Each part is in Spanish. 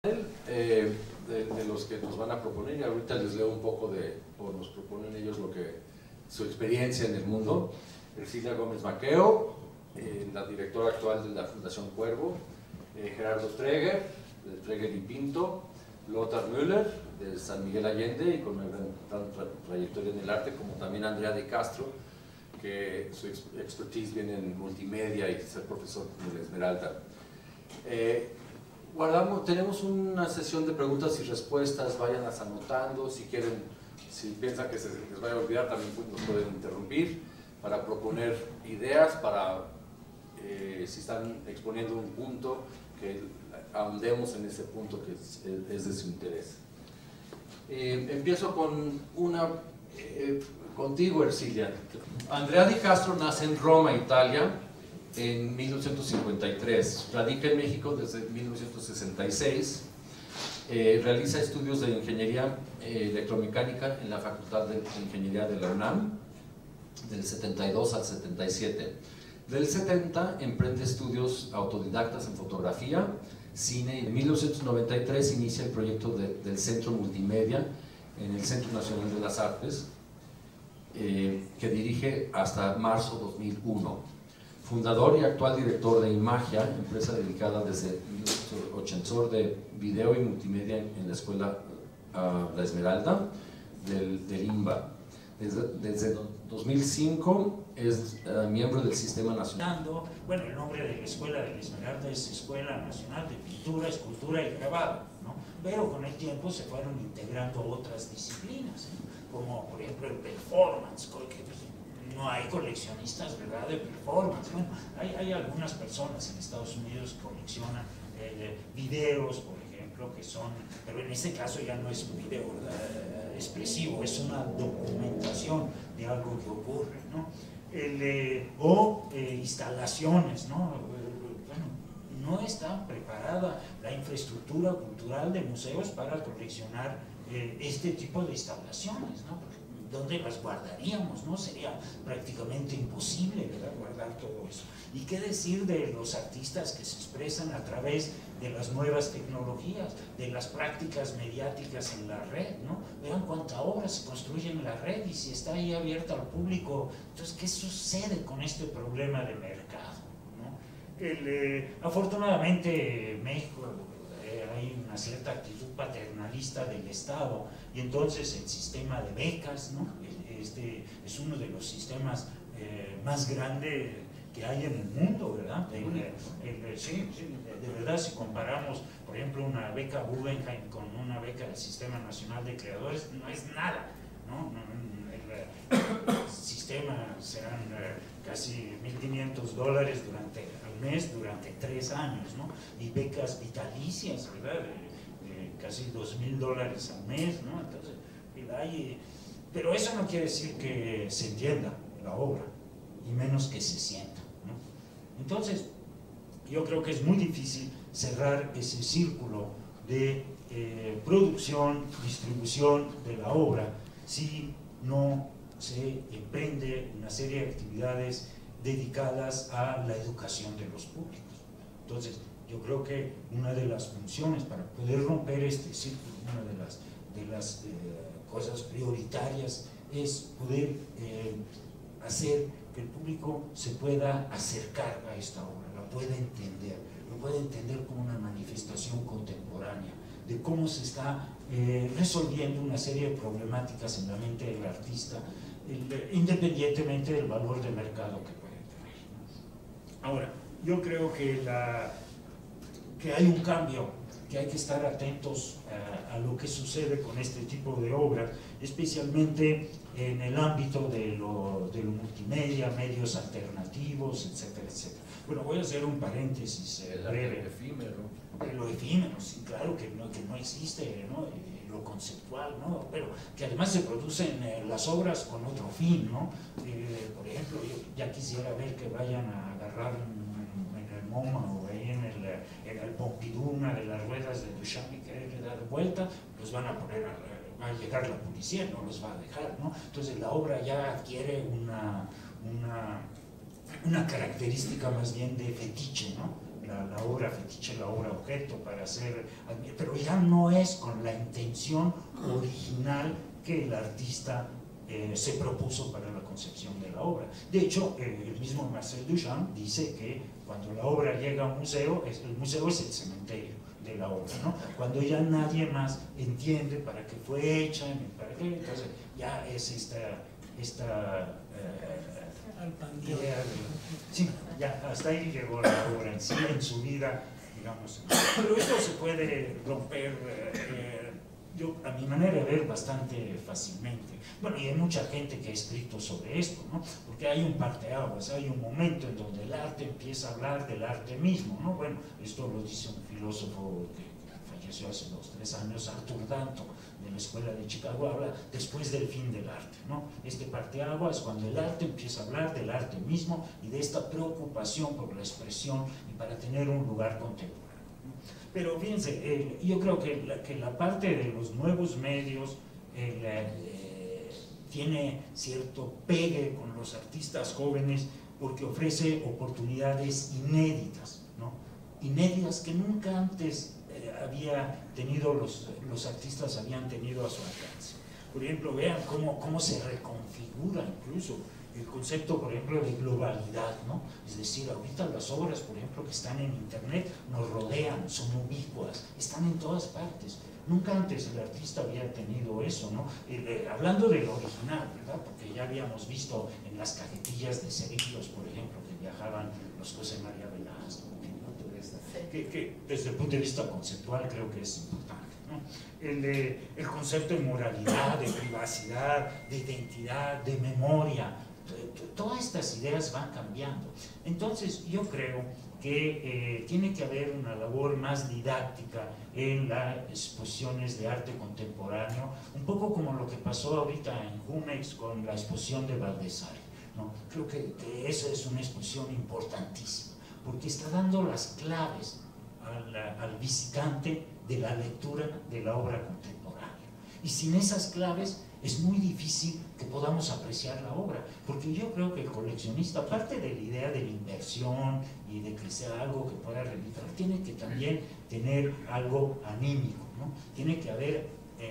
de los que nos van a proponer, y ahorita les leo un poco o nos proponen ellos su experiencia en el mundo. Ercilia Gómez Maqueo, la directora actual de la Fundación Cuervo, Gerardo Treger, de Treger y Pinto, Lothar Müller, de San Miguel Allende, y con una gran trayectoria en el arte, como también Andrea de Castro, que su expertise viene en multimedia y ser profesor en la Esmeralda. Tenemos una sesión de preguntas y respuestas, váyanlas anotando, si quieren, si piensan que se les vaya a olvidar, también nos pueden interrumpir para proponer ideas, si están exponiendo un punto, que ahondemos en ese punto que es de su interés. Empiezo con contigo, Ercilia. Andrea Di Castro nace en Roma, Italia, en 1953, radica en México desde 1966, realiza estudios de ingeniería electromecánica en la Facultad de Ingeniería de la UNAM, del 72 al 77. Del 70 emprende estudios autodidactas en fotografía, cine, y en 1993 inicia el proyecto del Centro Multimedia en el Centro Nacional de las Artes, que dirige hasta marzo 2001. Fundador y actual director de Imagia, empresa dedicada desde 1980 de video y multimedia en la escuela La Esmeralda del IMBA. Desde 2005 es miembro del Sistema Nacional. Bueno, el nombre de la escuela de La Esmeralda es Escuela Nacional de Pintura, Escultura y Grabado, ¿no? Pero con el tiempo se fueron integrando otras disciplinas, ¿no? Como por ejemplo el performance, que no hay coleccionistas, ¿verdad?, de performance. Bueno, hay algunas personas en Estados Unidos que coleccionan videos, por ejemplo, que son, pero en este caso ya no es un video, ¿verdad?, expresivo, es una documentación de algo que ocurre, ¿no? Instalaciones, ¿no? Bueno, no está preparada la infraestructura cultural de museos para coleccionar este tipo de instalaciones, ¿no? ¿Dónde las guardaríamos, no? Sería prácticamente imposible, ¿verdad?, guardar todo eso. ¿Y qué decir de los artistas que se expresan a través de las nuevas tecnologías, de las prácticas mediáticas en la red, ¿no? Vean cuánta obra se construye en la red y si está ahí abierta al público. Entonces, ¿qué sucede con este problema de mercado, ¿no? Afortunadamente, México hay una cierta actitud paternalista del Estado, y entonces el sistema de becas, ¿no? Este es uno de los sistemas más grandes que hay en el mundo, ¿verdad? Sí, de verdad, si comparamos, por ejemplo, una beca Guggenheim con una beca del Sistema Nacional de Creadores, no es nada, ¿no? El sistema serán casi $1.500 al mes durante 3 años, ¿no? Y becas vitalicias, ¿verdad?, casi $2.000 al mes, ¿no? Entonces, pero eso no quiere decir que se entienda la obra, y menos que se sienta, ¿no? Entonces, yo creo que es muy difícil cerrar ese círculo de producción, distribución de la obra, si no se emprende una serie de actividades dedicadas a la educación de los públicos. Entonces, yo creo que una de las funciones para poder romper este círculo, una de las cosas prioritarias, es poder hacer que el público se pueda acercar a esta obra, la pueda entender, lo pueda entender como una manifestación contemporánea de cómo se está resolviendo una serie de problemáticas en la mente del artista, independientemente del valor de mercado que puede tener, ¿no? Ahora, yo creo que hay un cambio, que hay que estar atentos a lo que sucede con este tipo de obras, especialmente en el ámbito de lo multimedia, medios alternativos, etcétera, etcétera. Bueno, voy a hacer un paréntesis breve. Lo efímero, sí, claro que no existe, ¿no? Lo conceptual, ¿no? Pero que además se producen las obras con otro fin, ¿no? Por ejemplo, yo ya quisiera ver que vayan a agarrar en el MoMA o ahí en el Pompidou una de las ruedas de Duchamp y quererle dar vuelta, los van a poner va a llegar la policía, no los va a dejar, ¿no? Entonces la obra ya adquiere una característica más bien de fetiche, ¿no? la obra fetiche, la obra objeto, para hacer, pero ya no es con la intención original que el artista se propuso para la concepción de la obra. De hecho, el mismo Marcel Duchamp dice que cuando la obra llega a un museo, el museo es el cementerio de la obra, ¿no? Cuando ya nadie más entiende para qué fue hecha, ni para qué, entonces ya es esta idea de, sí, ya hasta ahí llegó la obra en sí, en su vida, digamos. Pero esto se puede romper, yo a mi manera de ver, bastante fácilmente. Bueno, y hay mucha gente que ha escrito sobre esto, ¿no? Porque hay un parteaguas, hay un momento en donde el arte empieza a hablar del arte mismo, ¿no? Bueno, esto lo dice un filósofo que falleció hace 2 o 3 años, Arthur Danto, de la Escuela de Chicago, habla después del fin del arte, ¿no? Este parteaguas es cuando el arte empieza a hablar del arte mismo y de esta preocupación por la expresión y para tener un lugar contemporáneo. Pero fíjense, yo creo que la parte de los nuevos medios tiene cierto pegue con los artistas jóvenes porque ofrece oportunidades inéditas, ¿no? Inéditas que nunca antes había tenido los artistas habían tenido a su alcance. Por ejemplo, vean cómo se reconfigura incluso el concepto, por ejemplo, de globalidad, ¿no? Es decir, ahorita las obras, por ejemplo, que están en internet nos rodean, son ubicuas, están en todas partes. Nunca antes el artista había tenido eso, ¿no? Hablando del original, ¿verdad? Porque ya habíamos visto en las cajetillas de cerillos, por ejemplo, que viajaban los José María Velasco, ¿no? Que desde el punto de vista conceptual creo que es importante, ¿no? El concepto de moralidad, de privacidad, de identidad, de memoria, todas estas ideas van cambiando. Entonces yo creo que tiene que haber una labor más didáctica en las exposiciones de arte contemporáneo, un poco como lo que pasó ahorita en Jumex con la exposición de Valdesari, ¿no? Creo que esa es una exposición importantísima, porque está dando las claves al visitante de la lectura de la obra contemporánea. Y sin esas claves es muy difícil que podamos apreciar la obra, porque yo creo que el coleccionista, aparte de la idea de la inversión y de que sea algo que pueda realizar, tiene que también tener algo anímico, ¿no? Tiene que haber,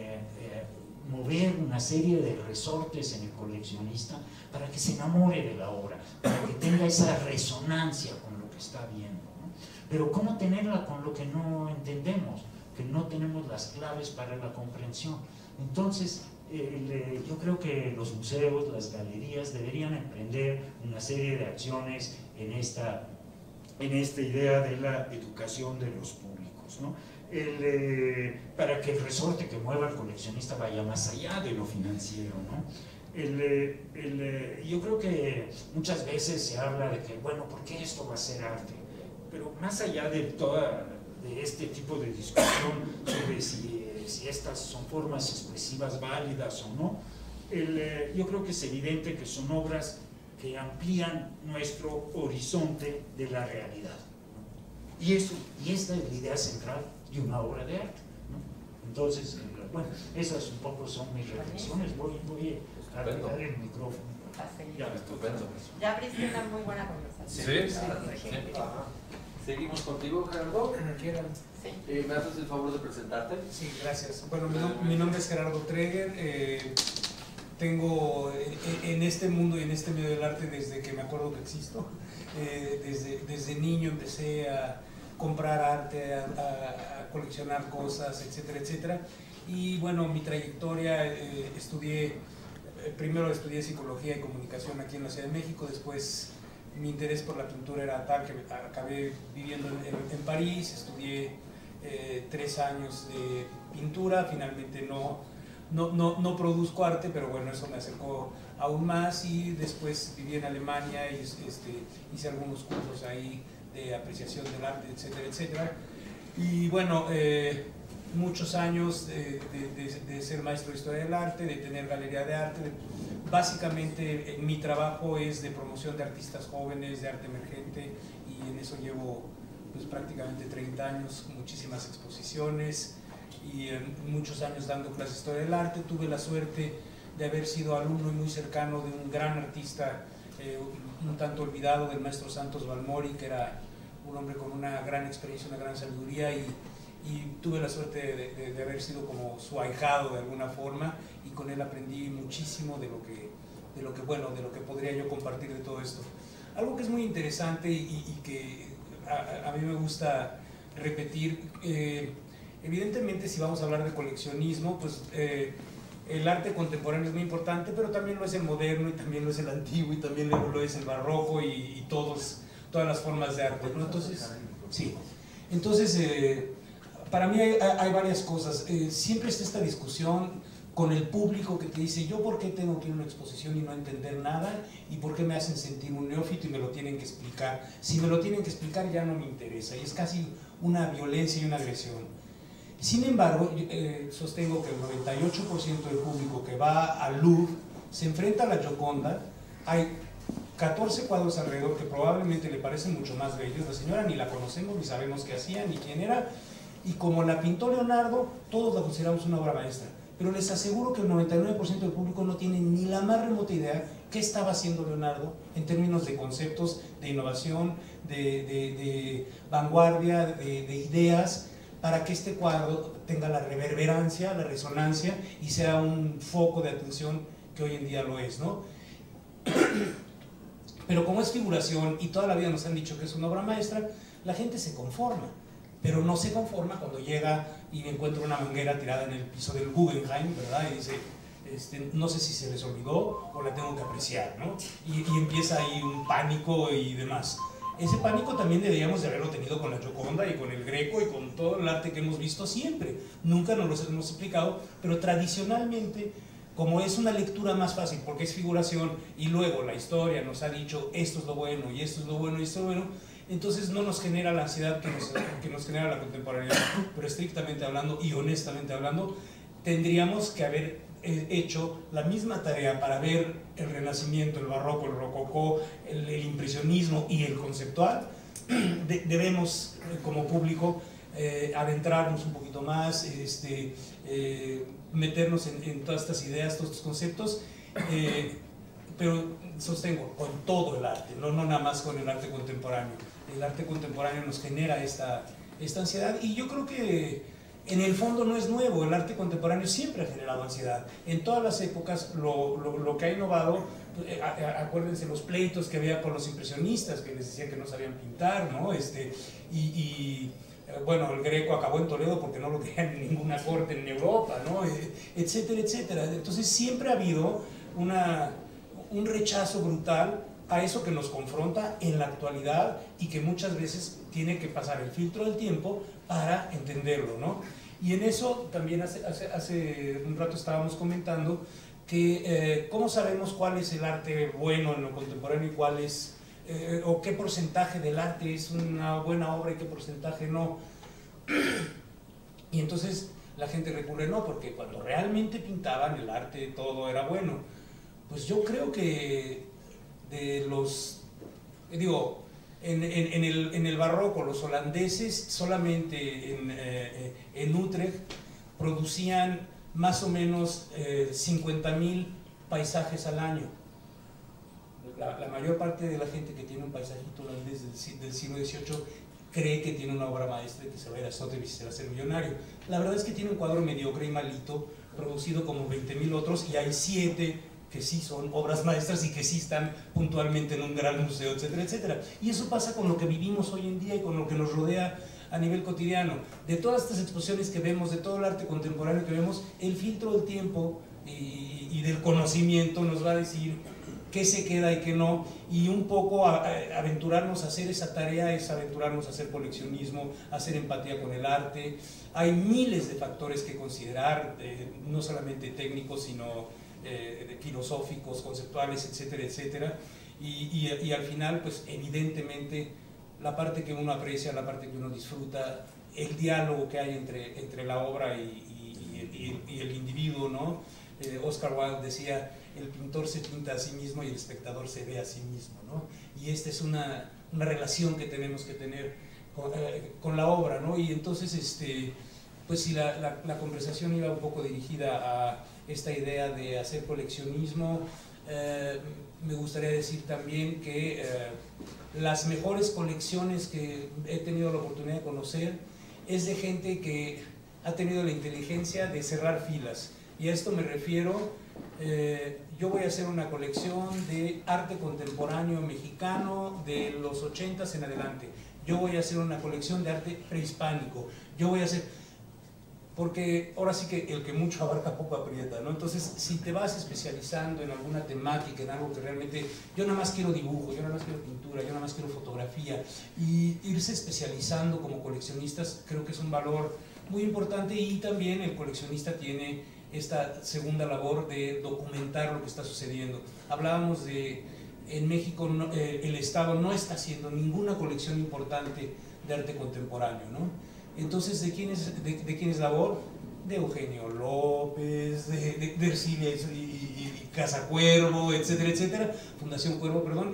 mover una serie de resortes en el coleccionista para que se enamore de la obra, para que tenga esa resonancia con lo que está viendo, ¿no? Pero ¿cómo tenerla con lo que no entendemos? Que no tenemos las claves para la comprensión. Entonces, yo creo que los museos, las galerías deberían emprender una serie de acciones en esta idea de la educación de los públicos, ¿no? Para que el resorte que mueva al coleccionista vaya más allá de lo financiero, ¿no? Yo creo que muchas veces se habla de que, bueno, ¿por qué esto va a ser arte? Pero más allá de este tipo de discusión sobre si estas son formas expresivas válidas o no, yo creo que es evidente que son obras que amplían nuestro horizonte de la realidad, ¿no? Y esta es la idea central de una obra de arte, ¿no? Entonces, bueno, esas un poco son mis reflexiones. Voy a dejar el micrófono. Ya, estupendo. Ya abriste una muy buena conversación. Sí. Seguimos contigo, Gerardo. Como quieran. Sí. ¿Me haces el favor de presentarte? Sí, gracias. Bueno, mi nombre es Gerardo Treger. Tengo en este mundo y en este medio del arte desde que me acuerdo que existo. Desde niño empecé a comprar arte, a coleccionar cosas, etcétera, etcétera. Y bueno, mi trayectoria, primero estudié psicología y comunicación aquí en la Ciudad de México, después mi interés por la pintura era tal que acabé viviendo en París, estudié 3 años de pintura, finalmente no produzco arte, pero bueno, eso me acercó aún más, y después viví en Alemania y hice algunos cursos ahí de apreciación del arte, etcétera, etcétera. Y bueno, muchos años de ser maestro de historia del arte, de tener galería de arte. Básicamente mi trabajo es de promoción de artistas jóvenes, de arte emergente, y en eso llevo pues prácticamente 30 años, muchísimas exposiciones y muchos años dando clases de historia del arte. Tuve la suerte de haber sido alumno y muy cercano de un gran artista, un tanto olvidado, del maestro Santos Balmori, que era un hombre con una gran experiencia, una gran sabiduría, y tuve la suerte de haber sido como su ahijado de alguna forma, y con él aprendí muchísimo de lo que podría yo compartir de todo esto. Algo que es muy interesante y que a mí me gusta repetir, evidentemente si vamos a hablar de coleccionismo, pues el arte contemporáneo es muy importante, pero también lo es el moderno, y también lo es el antiguo, y también lo es el barroco, y todas las formas de arte, ¿no? Entonces, sí. Entonces, para mí hay varias cosas. Siempre está esta discusión con el público que te dice, yo por qué tengo que ir a una exposición y no entender nada, y por qué me hacen sentir un neófito y me lo tienen que explicar. Si me lo tienen que explicar ya no me interesa, y es casi una violencia y una agresión. Sin embargo, sostengo que el 98% del público que va al Louvre se enfrenta a la Gioconda. Hay 14 cuadros alrededor que probablemente le parecen mucho más bellos. La señora ni la conocemos, ni sabemos qué hacía, ni quién era, y como la pintó Leonardo, todos la consideramos una obra maestra. Pero les aseguro que el 99% del público no tiene ni la más remota idea qué estaba haciendo Leonardo en términos de conceptos, de innovación, de vanguardia, de ideas, para que este cuadro tenga la reverberancia, la resonancia, y sea un foco de atención que hoy en día lo es, ¿no? Pero como es figuración, y toda la vida nos han dicho que es una obra maestra, la gente se conforma, pero no se conforma cuando llega y encuentra una manguera tirada en el piso del Guggenheim, ¿verdad? Y dice, no sé si se les olvidó o la tengo que apreciar, ¿no? Y empieza ahí un pánico y demás. Ese pánico también deberíamos de haberlo tenido con la Gioconda y con el Greco y con todo el arte que hemos visto siempre. Nunca nos lo hemos explicado, pero tradicionalmente, como es una lectura más fácil porque es figuración, y luego la historia nos ha dicho esto es lo bueno y esto es lo bueno y esto es lo bueno, entonces no nos genera la ansiedad que nos genera la contemporaneidad. Pero estrictamente hablando y honestamente hablando, tendríamos que haber hecho la misma tarea para ver el Renacimiento, el Barroco, el Rococó, el Impresionismo y el conceptual. Debemos, como público, adentrarnos un poquito más, meternos en todas estas ideas, todos estos conceptos, pero sostengo, con todo el arte, no nada más con el arte contemporáneo. El arte contemporáneo nos genera esta ansiedad, y yo creo que en el fondo no es nuevo. El arte contemporáneo siempre ha generado ansiedad. En todas las épocas lo que ha innovado, acuérdense los pleitos que había con los impresionistas, que les decían que no sabían pintar, ¿no? Bueno, el Greco acabó en Toledo porque no lo querían en ninguna corte en Europa, ¿no? Etcétera, etcétera. Entonces siempre ha habido un rechazo brutal a eso que nos confronta en la actualidad, y que muchas veces tiene que pasar el filtro del tiempo para entenderlo, ¿no? Y en eso también hace un rato estábamos comentando que cómo sabemos cuál es el arte bueno en lo contemporáneo y cuál es, o qué porcentaje del arte es una buena obra y qué porcentaje no. Y entonces la gente recurre, no, porque cuando realmente pintaban el arte todo era bueno. Pues yo creo que de los, digo, en el barroco los holandeses solamente en Utrecht producían más o menos 50.000 paisajes al año. La mayor parte de la gente que tiene un paisajito holandés del siglo XVIII cree que tiene una obra maestra y que se va a ir a Sotheby's y se va a hacer millonario. La verdad es que tiene un cuadro mediocre y malito, producido como 20.000 otros, y hay 7 que sí son obras maestras y que sí están puntualmente en un gran museo, etcétera, etcétera. Y eso pasa con lo que vivimos hoy en día y con lo que nos rodea a nivel cotidiano. De todas estas exposiciones que vemos, de todo el arte contemporáneo que vemos, el filtro del tiempo y del conocimiento nos va a decir qué se queda y qué no, y un poco aventurarnos a hacer esa tarea es aventurarnos a hacer coleccionismo, a hacer empatía con el arte. Hay miles de factores que considerar, no solamente técnicos, sino filosóficos, conceptuales, etcétera, etcétera, y al final, pues evidentemente, la parte que uno aprecia, la parte que uno disfruta, el diálogo que hay entre la obra y el individuo, ¿no? Oscar Wilde decía, el pintor se pinta a sí mismo y el espectador se ve a sí mismo, ¿no? Y esta es una relación que tenemos que tener con la obra, ¿no? Y entonces, pues si la conversación iba un poco dirigida a esta idea de hacer coleccionismo, Me gustaría decir también que las mejores colecciones que he tenido la oportunidad de conocer es de gente que ha tenido la inteligencia de cerrar filas. Y a esto me refiero, yo voy a hacer una colección de arte contemporáneo mexicano de los 80s en adelante. Yo voy a hacer una colección de arte prehispánico. Yo voy a hacer... Porque ahora sí que el que mucho abarca poco aprieta, ¿no? Entonces, si te vas especializando en alguna temática, en algo que realmente... Yo nada más quiero dibujo, yo nada más quiero pintura, yo nada más quiero fotografía. Y irse especializando como coleccionistas creo que es un valor muy importante, y también el coleccionista tiene esta segunda labor de documentar lo que está sucediendo. Hablábamos de, en México el Estado no está haciendo ninguna colección importante de arte contemporáneo, ¿no? Entonces, ¿de quién es labor? De Eugenio López, de Ercilia y Casa Cuervo, etcétera, etcétera, Fundación Cuervo, perdón.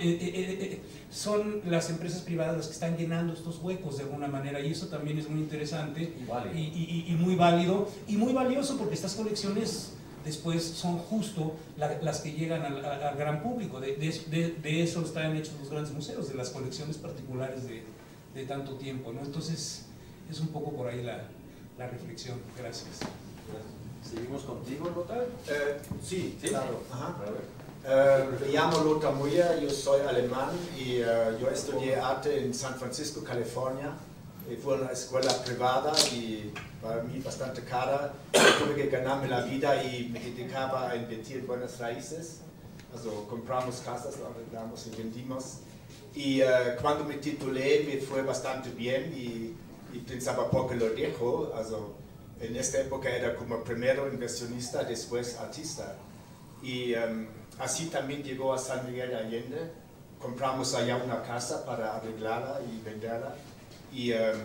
Son las empresas privadas las que están llenando estos huecos de alguna manera, y eso también es muy interesante y muy válido y muy valioso, porque estas colecciones después son justo las que llegan al gran público. De eso están hechos los grandes museos, de las colecciones particulares de tanto tiempo, ¿no? Entonces, es un poco por ahí la reflexión. Gracias. ¿Seguimos contigo, Lothar? Sí, ¿Sí? claro. Ajá. Me llamo Lothar Muyer, yo soy alemán y yo estudié arte en San Francisco, California. Fue una escuela privada y para mí bastante cara. Tuve que ganarme la vida y me dedicaba a invertir en buenas raíces. Also, compramos casas, lo arreglamos y vendimos. Y cuando me titulé me fue bastante bien y pensaba, ¿por qué lo dejo? Also, en esta época era como primero inversionista, después artista. Y así también llegó a San Miguel de Allende. Compramos allá una casa para arreglarla y venderla. Y era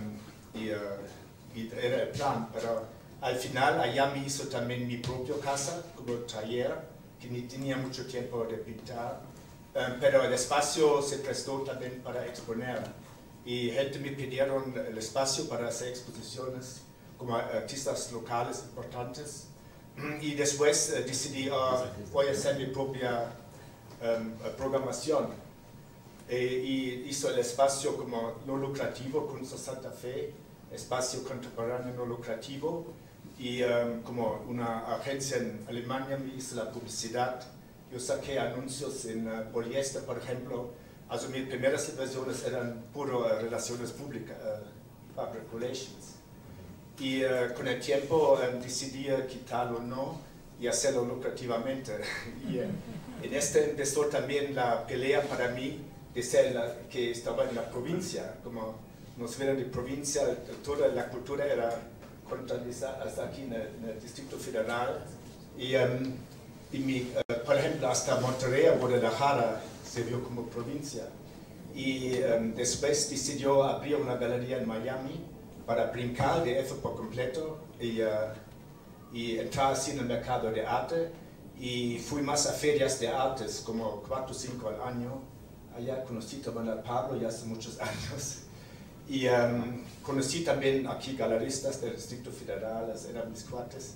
el plan, pero al final allá me hizo también mi propia casa, como taller, que ni tenía mucho tiempo de pintar. Pero el espacio se prestó también para exponer. Y gente me pidieron el espacio para hacer exposiciones como artistas locales importantes. Y después decidí, voy a hacer mi propia programación. Y hizo el espacio como no lucrativo, Kunst Santa Fe, espacio contemporáneo no lucrativo. Y como una agencia en Alemania me hizo la publicidad. Yo saqué anuncios en poliéster, por ejemplo. Also mis primeras inversiones eran puro relaciones públicas, public relations. Y con el tiempo decidí quitarlo no y hacerlo lucrativamente. Y en este empezó también la pelea para mí de ser que estaba en la provincia. Como nos vieron de provincia, toda la cultura era controlada hasta aquí en el Distrito Federal. Y por ejemplo, hasta Monterrey o Guadalajara se vio como provincia. Y después decidió abrir una galería en Miami para brincar de eso por completo y entrar así en el mercado de arte. Y fui más a ferias de artes, como 4 o 5 al año. Allá conocí también a Pablo ya hace muchos años. Y conocí también aquí galeristas del Distrito Federal, eran mis cuates.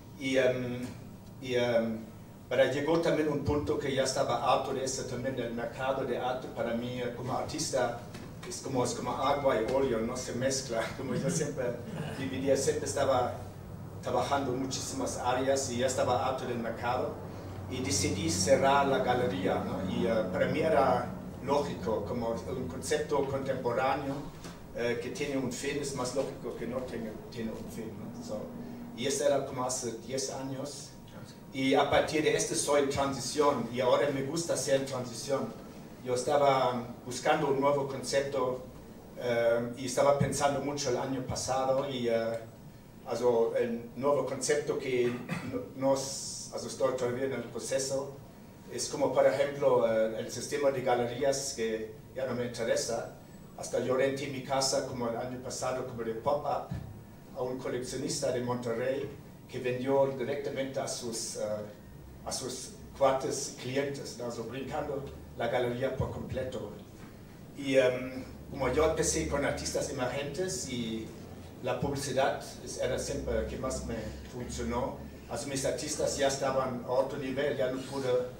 Pero llegó también un punto que ya estaba harto de eso también del mercado de arte. Para mí, como artista, es como agua y óleo, no se mezcla. Como yo siempre dividía, siempre estaba trabajando en muchísimas áreas y ya estaba harto del mercado. Y decidí cerrar la galería, ¿no? Y para mí era lógico, como un concepto contemporáneo que tiene un fin, es más lógico que no tiene un fin, ¿no? Y eso era como hace 10 años. Y a partir de esto soy en transición y ahora me gusta ser en transición. Yo estaba buscando un nuevo concepto y estaba pensando mucho el año pasado y also, el nuevo concepto que estoy todavía en el proceso es como por ejemplo el sistema de galerías que ya no me interesa. Hasta yo renté mi casa como el año pasado como de pop-up a un coleccionista de Monterrey que vendió directamente a sus cuates clientes, ¿no? So, brincando la galería por completo. Y como yo empecé con artistas emergentes y la publicidad era siempre lo que más me funcionó, also mis artistas ya estaban a otro nivel, ya no pude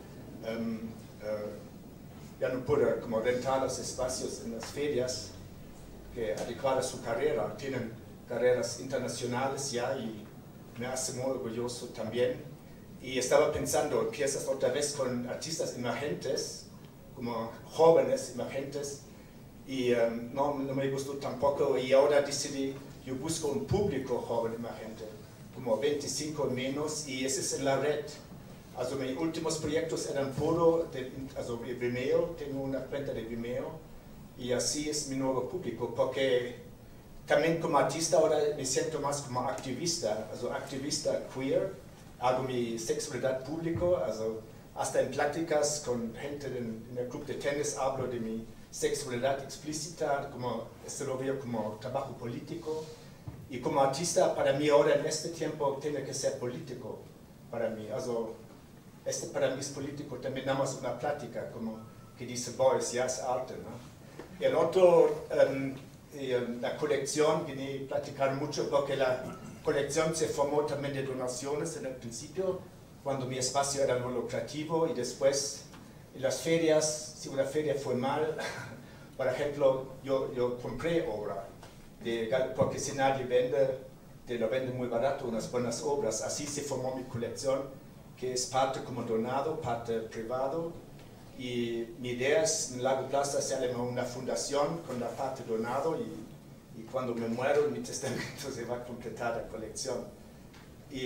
ya no puede como rentar los espacios en las ferias que adecuar a su carrera. Tienen carreras internacionales ya y me hace muy orgulloso también. Y estaba pensando, empiezas otra vez con artistas emergentes, como jóvenes emergentes, y no me gustó tampoco. Y ahora decidí, yo busco un público joven emergente, como 25 menos, y ese es en la red. Also mis últimos proyectos eran puro de Vimeo, tengo una cuenta de Vimeo, y así es mi nuevo público, porque también como artista ahora me siento más como activista, activista queer, hago mi sexualidad público, hasta en pláticas con gente en el club de tenis hablo de mi sexualidad explícita, como esto lo veo como trabajo político, y como artista para mí ahora en este tiempo tiene que ser político para mí, este para mí es político, también nada más una plática, como que dice Boris, ya es arte, ¿no? El otro, la colección, vine a platicar mucho porque la colección se formó también de donaciones en el principio, cuando mi espacio era no lucrativo, y después en las ferias, si una feria fue mal, por ejemplo, yo compré obra, porque si nadie vende, te lo vende muy barato, unas buenas obras, así se formó mi colección, que es parte como donado, parte privado, y mi idea es en largo plazo hacer una fundación con la parte donado, y cuando me muero en mi testamento se va a completar la colección. Y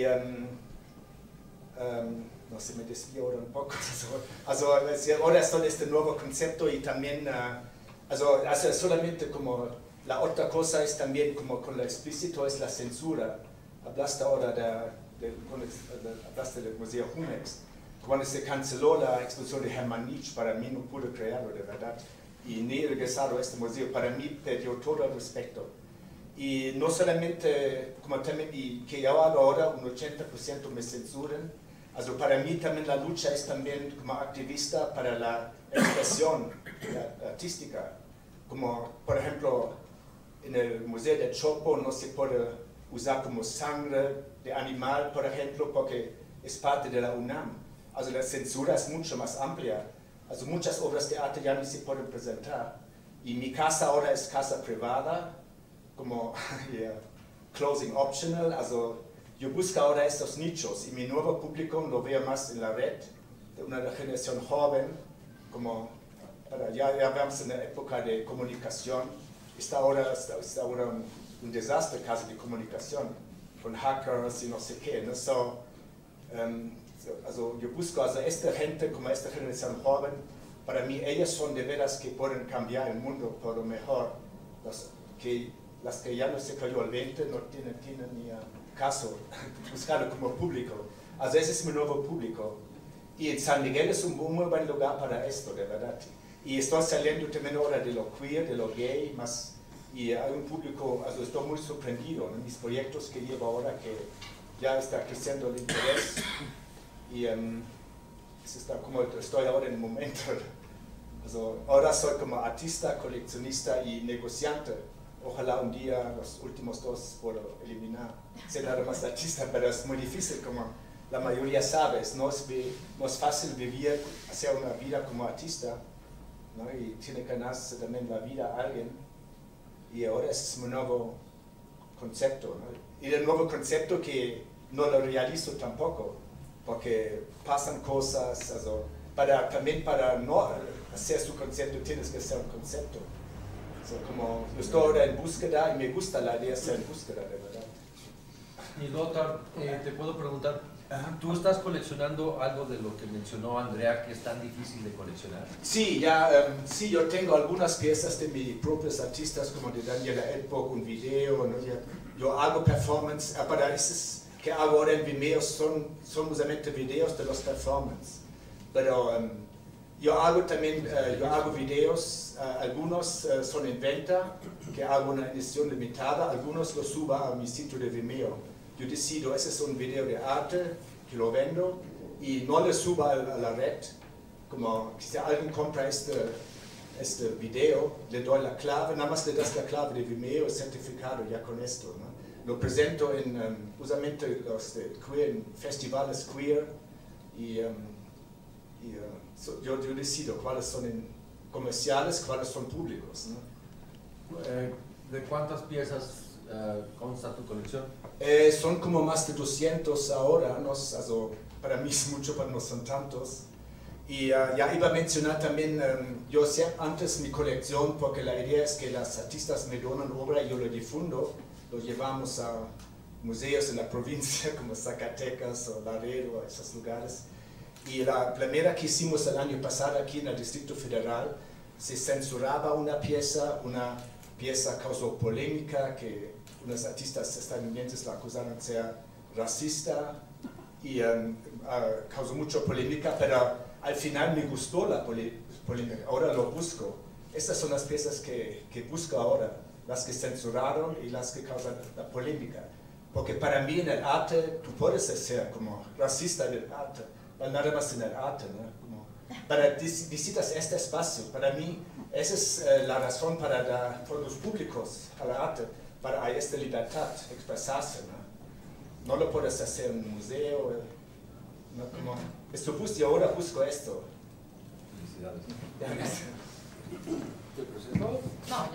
no sé, me desvío ahora un poco. Ahora está este nuevo concepto y también, solamente como la otra cosa es también como con lo explícito es la censura. Hablaste ahora hablaste del Museo Jumex. Cuando se canceló la exposición de Hermann Nietzsche, para mí no pude creerlo de verdad. Y ni he regresado a este museo, para mí perdió todo el respeto. Y no solamente, como también, y que yo hago ahora, un 80% me censuran. Para mí también la lucha es también como activista para la expresión artística. Como, por ejemplo, en el Museo de Chopo no se puede usar como sangre de animal, por ejemplo, porque es parte de la UNAM. La censura es mucho más amplia. Muchas obras de arte ya no se pueden presentar. Y mi casa ahora es casa privada, como closing optional. Yo busco ahora estos nichos y mi nuevo público lo veo más en la red, de una generación joven, como ya vamos en la época de comunicación. Está ahora un desastre casi de comunicación, con hackers y no sé qué, ¿no? Yo busco esta gente, como esta generación joven, para mí ellas son de veras que pueden cambiar el mundo por lo mejor. Las que ya no se cayó al 20 no tienen ni caso buscarlo como público. Ese es mi nuevo público. Y en San Miguel es un muy buen lugar para esto, de verdad. Y estoy saliendo también ahora de lo queer, de lo gay, y hay un público, estoy muy sorprendido en mis proyectos que llevo ahora, que ya está creciendo el interés. Y está como estoy ahora en el momento. Ahora soy como artista, coleccionista y negociante. Ojalá un día los últimos dos puedo eliminar. Ser nada más artista, pero es muy difícil, como la mayoría sabe. No es fácil vivir, hacer una vida como artista, ¿no? Y tiene que ganarse también la vida a alguien. Y ahora es un nuevo concepto, ¿no? Y el nuevo concepto que no lo realizo tampoco, porque pasan cosas, también para no hacer su concepto tienes que hacer un concepto. Como yo estoy ahora en búsqueda y me gusta la idea de ser en búsqueda, de verdad. Y Lothar, te puedo preguntar, ¿tú estás coleccionando algo de lo que mencionó Andrea que es tan difícil de coleccionar? Sí, sí, yo tengo algunas piezas de mis propios artistas, como de Daniela Edbog, un video, ¿no? Yo hago performance, para esos que hago ahora en Vimeo son usualmente videos de los performances. Pero yo hago también, videos, algunos son en venta, que hago una edición limitada, algunos los subo a mi sitio de Vimeo. Yo decido, ese es un video de arte, que lo vendo, y no le subo a la red. Como si alguien compra este video, le doy la clave, nada más le das la clave de Vimeo, el certificado ya con esto, ¿no? Lo presento usualmente en festivales queer, y Y yo decido cuáles son comerciales, cuáles son públicos, ¿no? ¿De cuántas piezas consta tu colección? Son como más de 200 ahora, ¿no? Also, para mí es mucho, pero no son tantos. Y ya iba a mencionar también, yo sé antes mi colección, porque la idea es que las artistas me donan obra y yo lo difundo, lo llevamos a museos en la provincia como Zacatecas o Laredo, esos lugares. Y la primera que hicimos el año pasado aquí en el Distrito Federal, se censuraba una pieza causó polémica, que unos artistas estadounidenses la acusaron de ser racista y causó mucha polémica, pero al final me gustó la polémica, ahora lo busco. Estas son las piezas que busco ahora, las que censuraron y las que causan la polémica. Porque para mí en el arte, tú puedes ser como racista en el arte, pero nada más en el arte, ¿no? Para visitas este espacio, para mí esa es la razón para dar por los públicos al arte, para hay esta libertad de expresarse, ¿no? No lo puedes hacer en un museo, ¿no? Como, esto busco y ahora busco esto. Felicidades. ¿Te presentó? No,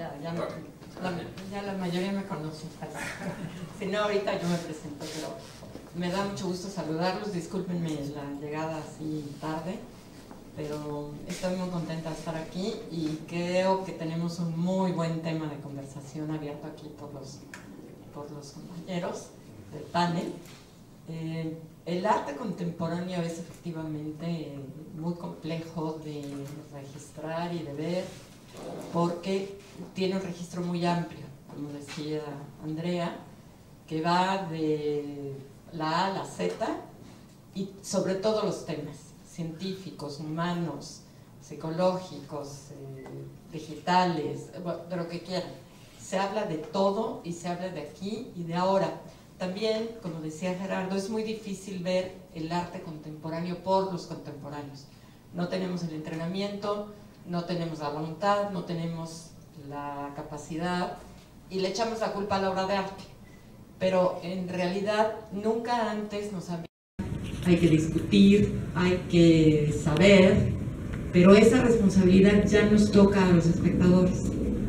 ya la mayoría me conoce. Si no, ahorita yo me presento, pero me da mucho gusto saludarlos. Discúlpenme la llegada así tarde, pero estoy muy contenta de estar aquí y creo que tenemos un muy buen tema de conversación abierto aquí por los compañeros del panel. El arte contemporáneo es efectivamente muy complejo de registrar y de ver porque tiene un registro muy amplio, como decía Andrea, que va de la A a la Z y sobre todo los temas científicos, humanos, psicológicos, digitales, de lo que quieran. Se habla de todo y se habla de aquí y de ahora. También, como decía Gerardo, es muy difícil ver el arte contemporáneo por los contemporáneos. No tenemos el entrenamiento, no tenemos la voluntad, no tenemos la capacidad y le echamos la culpa a la obra de arte. Pero en realidad nunca antes nos había... Hay que discutir, hay que saber, pero esa responsabilidad ya nos toca a los espectadores.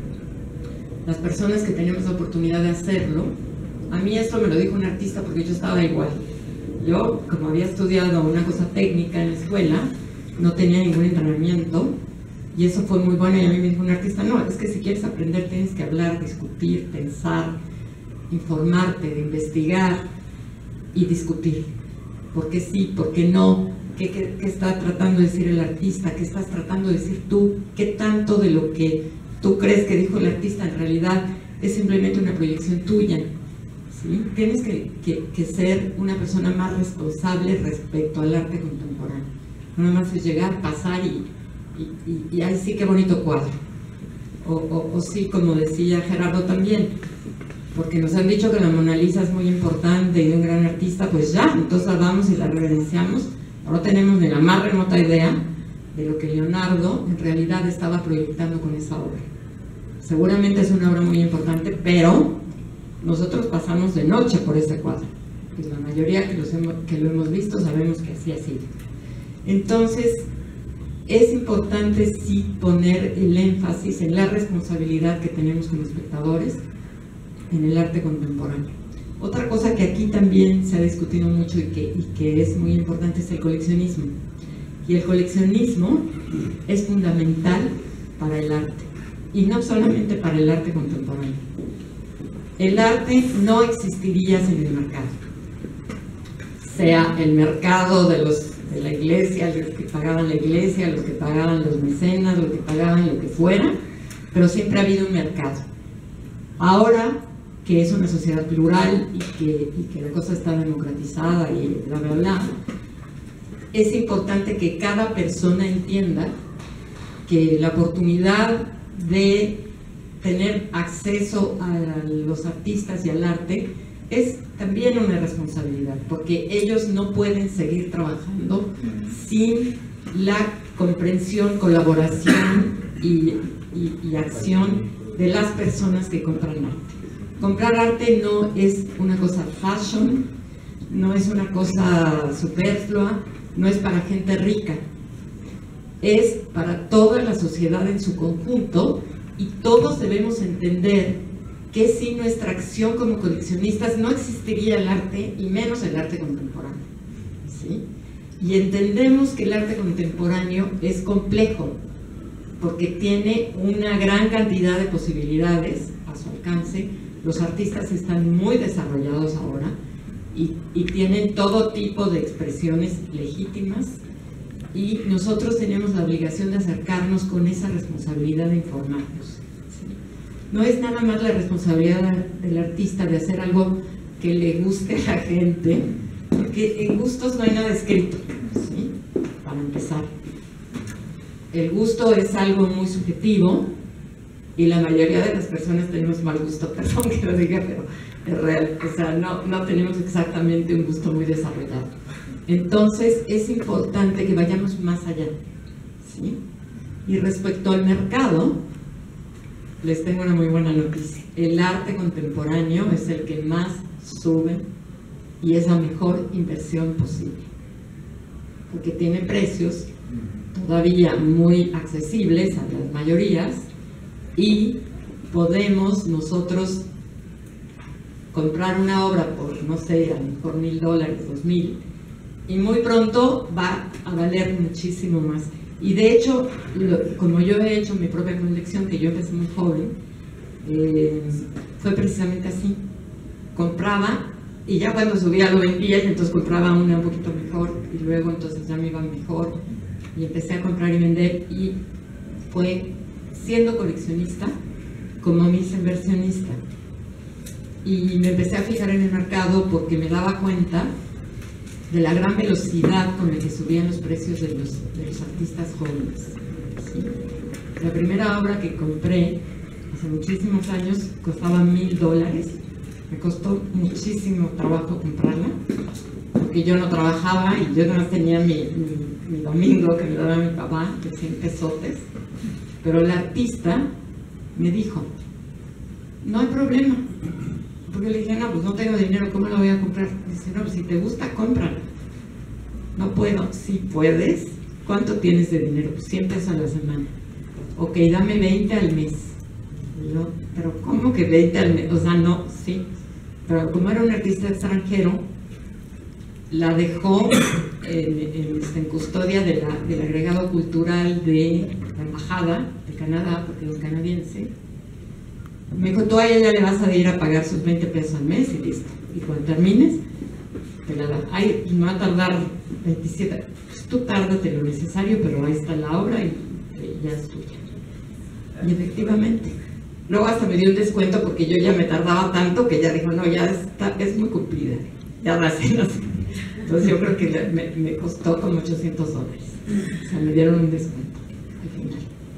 Las personas que tenemos la oportunidad de hacerlo. A mí esto me lo dijo un artista porque yo estaba igual. Yo, como había estudiado una cosa técnica en la escuela, no tenía ningún entrenamiento y eso fue muy bueno. Y a mí me dijo un artista, no, es que si quieres aprender tienes que hablar, discutir, pensar, informarte, de investigar y discutir. ¿Por qué sí? ¿Por qué no? ¿Qué está tratando de decir el artista? ¿Qué estás tratando de decir tú? ¿Qué tanto de lo que tú crees que dijo el artista en realidad es simplemente una proyección tuya? ¿Sí? Tienes que ser una persona más responsable respecto al arte contemporáneo. No nada más es llegar, pasar y ahí sí, qué bonito cuadro. O sí, como decía Gerardo también, porque nos han dicho que la Mona Lisa es muy importante y de un gran artista, pues ya, entonces la vamos y la reverenciamos. Ahora tenemos ni la más remota idea de lo que Leonardo en realidad estaba proyectando con esa obra. Seguramente es una obra muy importante, pero nosotros pasamos de noche por ese cuadro. Pues la mayoría que lo hemos visto sabemos que así ha sido. Entonces, es importante sí poner el énfasis en la responsabilidad que tenemos como espectadores en el arte contemporáneo. Otra cosa que aquí también se ha discutido mucho y que es muy importante es el coleccionismo. Y el coleccionismo es fundamental para el arte, y no solamente para el arte contemporáneo. El arte no existiría sin el mercado. Sea el mercado de la iglesia, los que pagaban la iglesia, los que pagaban los mecenas, los que pagaban lo que fuera, pero siempre ha habido un mercado. Ahora que es una sociedad plural y que la cosa está democratizada y bla, bla, bla, es importante que cada persona entienda que la oportunidad de tener acceso a los artistas y al arte es también una responsabilidad, porque ellos no pueden seguir trabajando sin la comprensión, colaboración y acción de las personas que compran arte. Comprar arte no es una cosa fashion, no es una cosa superflua, no es para gente rica, es para toda la sociedad en su conjunto, y todos debemos entender que sin nuestra acción como coleccionistas no existiría el arte, y menos el arte contemporáneo, ¿sí? Y entendemos que el arte contemporáneo es complejo, porque tiene una gran cantidad de posibilidades a su alcance. Los artistas están muy desarrollados ahora y tienen todo tipo de expresiones legítimas, y nosotros tenemos la obligación de acercarnos con esa responsabilidad de informarnos, ¿sí? No es nada más la responsabilidad del artista de hacer algo que le guste a la gente, porque en gustos no hay nada escrito, ¿sí? Para empezar, el gusto es algo muy subjetivo, y la mayoría de las personas tenemos mal gusto, perdón que lo diga, pero es real, o sea, no tenemos exactamente un gusto muy desarrollado. Entonces es importante que vayamos más allá, ¿sí? Y respecto al mercado, les tengo una muy buena noticia. El arte contemporáneo es el que más sube y es la mejor inversión posible, porque tiene precios todavía muy accesibles a las mayorías, y podemos nosotros comprar una obra por, no sé, a lo mejor $1,000, $2,000, y muy pronto va a valer muchísimo más. Y de hecho, como yo he hecho mi propia colección, que yo empecé muy joven, fue precisamente así. Compraba, y ya cuando subía lo vendía, y entonces compraba una un poquito mejor, y luego entonces ya me iba mejor, y empecé a comprar y vender, y fue siendo coleccionista como mis inversionista. Y me empecé a fijar en el mercado porque me daba cuenta de la gran velocidad con la que subían los precios de los artistas jóvenes, ¿sí? La primera obra que compré hace muchísimos años costaba $1,000. Me costó muchísimo trabajo comprarla, porque yo no trabajaba y yo nada más tenía mi domingo que me daba mi papá, de 100 pesotes. Pero el artista me dijo, no hay problema. Porque le dije, no, pues no tengo dinero, ¿cómo lo voy a comprar? Dice, no, pues si te gusta, cómpralo. No puedo. Si puedes, ¿cuánto tienes de dinero? Pues 100 pesos a la semana. Ok, dame 20 al mes. Y yo, pero ¿cómo que 20 al mes? O sea, no, sí. Pero como era un artista extranjero, la dejó en custodia del agregado cultural de la embajada de Canadá, porque es canadiense. Me dijo, tú a ella le vas a ir a pagar sus 20 pesos al mes y listo. Y cuando termines, te la da. Ay, no va a tardar 27. Pues tú tárdate lo necesario, pero ahí está la obra y ya es tuya. Y efectivamente. Luego hasta me dio un descuento porque yo ya me tardaba tanto que ya dijo, no, ya está, es muy cumplida. Ya ahora sí, no sé. Entonces yo creo que me costó como $800. O sea, me dieron un descuento al final.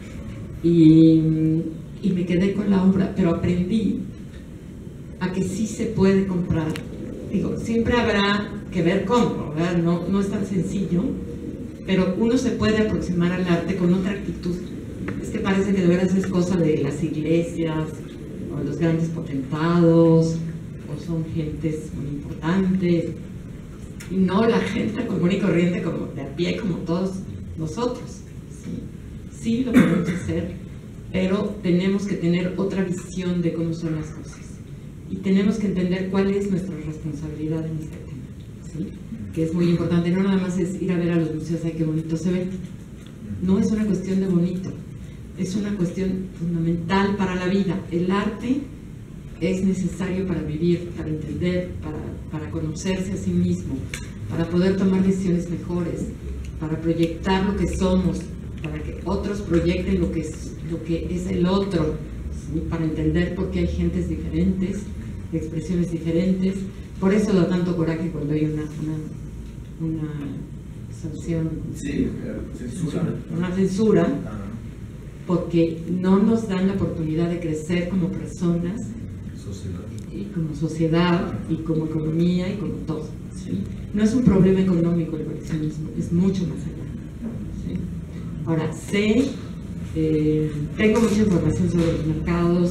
Y me quedé con la obra, pero aprendí a que sí se puede comprar. Digo, siempre habrá que ver cómo, ¿verdad? No es tan sencillo, pero uno se puede aproximar al arte con otra actitud. Es que parece que de veras es cosa de las iglesias, o los grandes potentados, o son gentes muy importantes, y no la gente común y corriente, como de a pie, como todos nosotros. Sí lo podemos hacer, pero tenemos que tener otra visión de cómo son las cosas. Y tenemos que entender cuál es nuestra responsabilidad en este tema, ¿sí? Que es muy importante. No nada más es ir a ver a los museos, ay, qué bonito se ve. No es una cuestión de bonito, es una cuestión fundamental para la vida. El arte es necesario para vivir, para entender, para conocerse a sí mismo, para poder tomar decisiones mejores, para proyectar lo que somos, para que otros proyecten lo que es el otro, ¿sí? Para entender por qué hay gentes diferentes, expresiones diferentes. Por eso da tanto coraje cuando hay una sanción, sí, censura. Una censura, porque no nos dan la oportunidad de crecer como personas, y como sociedad, y como economía, y como todo, ¿sí? No es un problema económico el coleccionismo, es mucho más allá, ¿sí? Ahora, tengo mucha información sobre los mercados,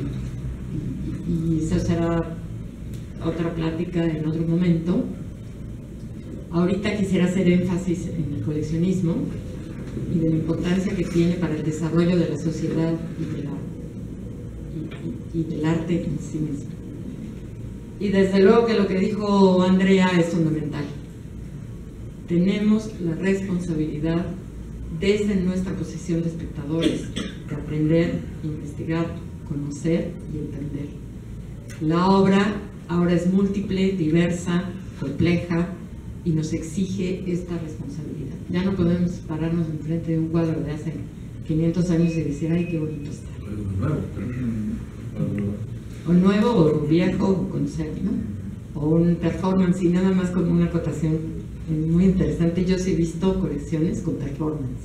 y eso será otra plática en otro momento. Ahorita quisiera hacer énfasis en el coleccionismo, y de la importancia que tiene para el desarrollo de la sociedad y del arte en sí mismo. Y desde luego que lo que dijo Andrea es fundamental. Tenemos la responsabilidad, desde nuestra posición de espectadores, de aprender, investigar, conocer y entender. La obra ahora es múltiple, diversa, compleja, y nos exige esta responsabilidad. Ya no podemos pararnos enfrente de un cuadro de hace 500 años y decir, ay, qué bonito está. O nuevo, o viejo, o concepto, ¿no? O un performance, y nada más con una acotación muy interesante. Yo sí he visto colecciones con performance.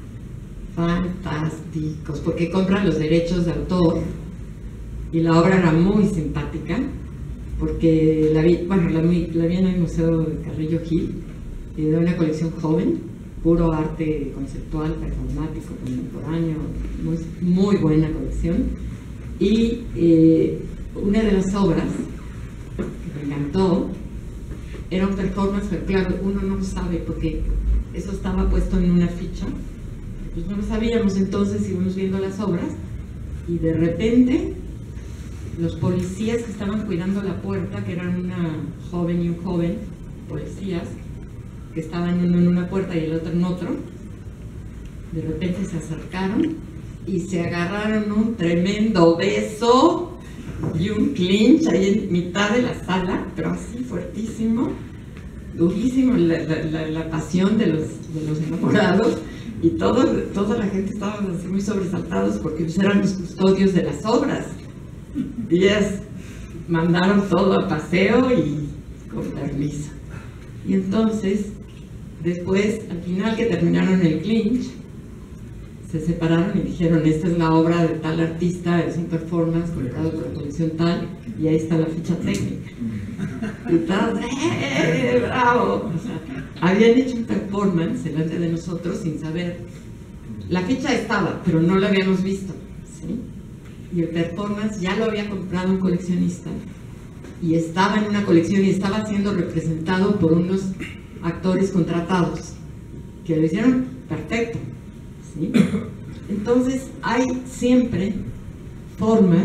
Fantásticos, porque compran los derechos de autor, y la obra era muy simpática, porque la vi en el Museo de Carrillo Gil, y de una colección joven, puro arte conceptual, performático, contemporáneo, muy buena colección. Y una de las obras que me encantó era un performance, pero claro, uno no lo sabe porque eso estaba puesto en una ficha, pues no lo sabíamos. Entonces íbamos viendo las obras y de repente los policías que estaban cuidando la puerta, que eran una joven y un joven, policías, que estaban uno en una puerta y el otro en otro, de repente se acercaron y se agarraron un tremendo beso y un clinch ahí en mitad de la sala, pero así fuertísimo, durísimo, la pasión de los enamorados, y toda la gente estaba así muy sobresaltados porque eran los custodios de las obras. Y ellas mandaron todo a paseo y con permiso. Y entonces, después, al final que terminaron el clinch, se separaron y dijeron, esta es la obra de tal artista, es un performance colocado por la colección tal, y ahí está la ficha técnica. Y todos, ¡bravo! O sea, habían hecho un performance delante de nosotros sin saber. La ficha estaba, pero no la habíamos visto, ¿sí? Y el performance ya lo había comprado un coleccionista y estaba en una colección y estaba siendo representado por unos actores contratados que lo hicieron perfecto, ¿sí? Entonces hay siempre formas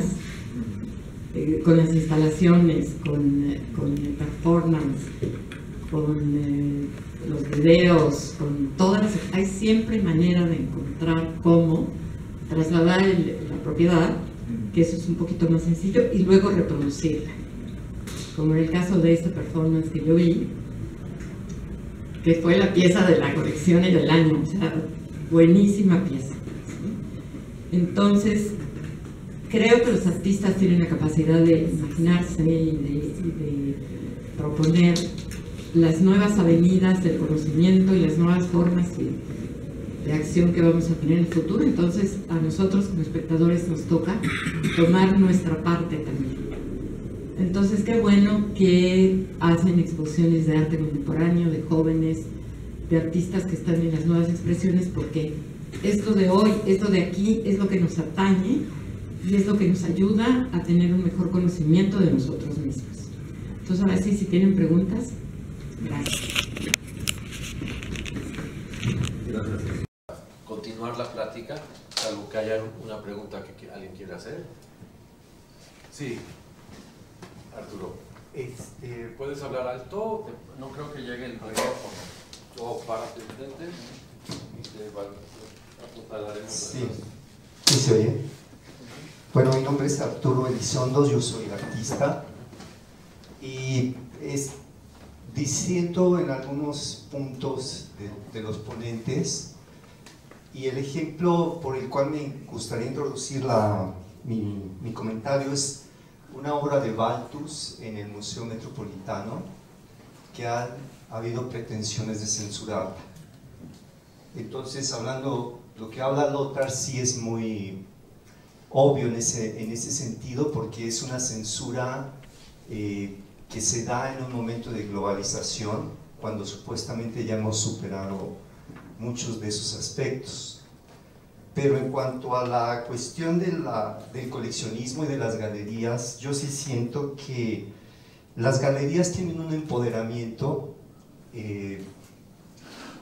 con las instalaciones, con el performance, con los videos, con todas hay siempre manera de encontrar cómo trasladar la propiedad, que eso es un poquito más sencillo, y luego reproducirla, como en el caso de este performance que yo vi, que fue la pieza de la colección y del año, o sea, buenísima pieza, ¿sí? Entonces creo que los artistas tienen la capacidad de imaginarse y de proponer las nuevas avenidas del conocimiento y las nuevas formas de acción que vamos a tener en el futuro. Entonces a nosotros como espectadores nos toca tomar nuestra parte también. Entonces qué bueno que hacen exposiciones de arte contemporáneo, de jóvenes, de artistas que están en las nuevas expresiones, porque esto de hoy, esto de aquí es lo que nos atañe y es lo que nos ayuda a tener un mejor conocimiento de nosotros mismos. Entonces ahora sí, si tienen preguntas, gracias. Continuar la plática, salvo que haya una pregunta que alguien quiera hacer. Sí, Arturo. ¿Puedes hablar alto? No creo que llegue el micrófono. O párate enfrente y te apuntalaremos. Sí, sí se oye. Bueno, mi nombre es Arturo Elizondo, yo soy artista y disiento en algunos puntos de los ponentes, y el ejemplo por el cual me gustaría introducir mi comentario es una obra de Balthus en el Museo Metropolitano que ha habido pretensiones de censurar. Entonces, hablando, lo que habla Lothar sí es muy obvio en ese sentido, porque es una censura que se da en un momento de globalización, cuando supuestamente ya hemos superado muchos de esos aspectos. Pero en cuanto a la cuestión del coleccionismo y de las galerías, yo sí siento que las galerías tienen un empoderamiento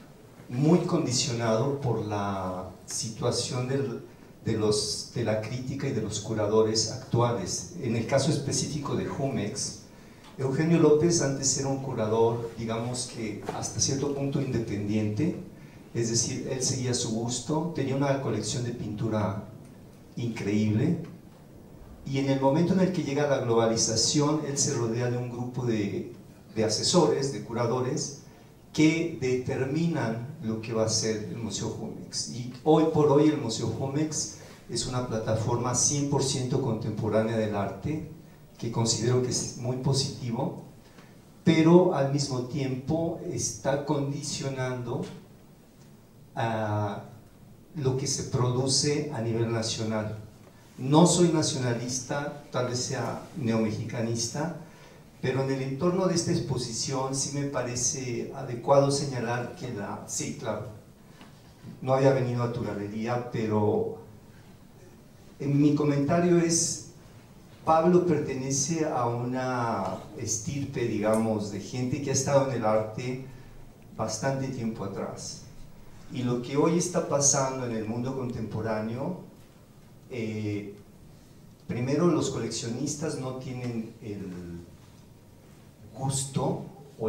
muy condicionado por la situación de la crítica y de los curadores actuales. En el caso específico de Jumex, Eugenio López antes era un curador, digamos que hasta cierto punto independiente, es decir, él seguía su gusto, tenía una colección de pintura increíble, y en el momento en el que llega la globalización, él se rodea de un grupo de asesores, de curadores, que determinan lo que va a ser el Museo Jumex. Y hoy por hoy el Museo Jumex es una plataforma 100% contemporánea del arte, que considero que es muy positivo, pero al mismo tiempo está condicionando a lo que se produce a nivel nacional. No soy nacionalista, tal vez sea neomexicanista, pero en el entorno de esta exposición sí me parece adecuado señalar que sí, claro, no había venido a tu galería, pero en mi comentario es, Pablo pertenece a una estirpe, digamos, de gente que ha estado en el arte bastante tiempo atrás. Y lo que hoy está pasando en el mundo contemporáneo, primero los coleccionistas no tienen el gusto o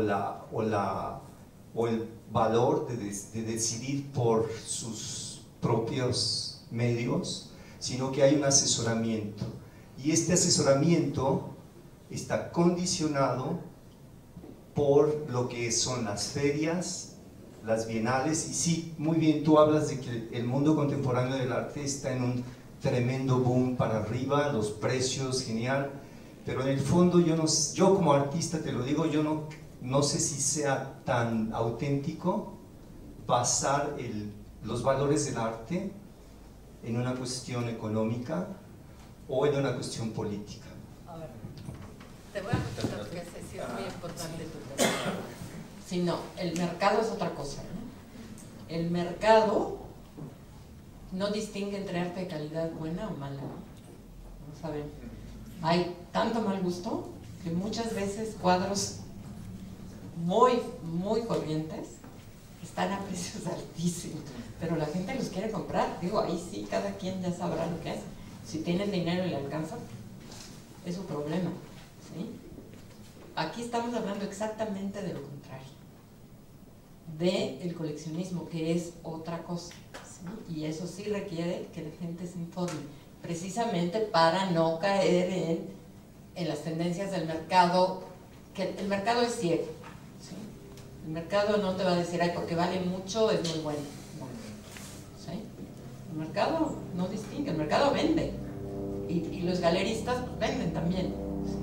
el valor de decidir por sus propios medios, sino que hay un asesoramiento. Y este asesoramiento está condicionado por lo que son las ferias, las bienales, y sí, muy bien, tú hablas de que el mundo contemporáneo del arte está en un tremendo boom para arriba, los precios, genial, pero en el fondo yo como artista te lo digo, yo no sé si sea tan auténtico basar los valores del arte en una cuestión económica o en una cuestión política. A ver, te voy a contestar porque sí es muy importante tu pregunta. Si no, el mercado es otra cosa, ¿no? El mercado no distingue entre arte de calidad buena o mala, ¿no? Vamos a ver. Hay tanto mal gusto que muchas veces cuadros muy, muy corrientes están a precios altísimos, pero la gente los quiere comprar. Digo, ahí sí, cada quien ya sabrá lo que es. Si tienen dinero y le alcanza, es su problema, ¿sí? Aquí estamos hablando exactamente de lo contrario, del coleccionismo, que es otra cosa, ¿sí? Y eso sí requiere que la gente se informe, precisamente para no caer en las tendencias del mercado, que el mercado es ciego, ¿sí? El mercado no te va a decir, ay, porque vale mucho, es muy bueno, no, ¿sí? El mercado no distingue, el mercado vende, y los galeristas pues, venden también, ¿sí?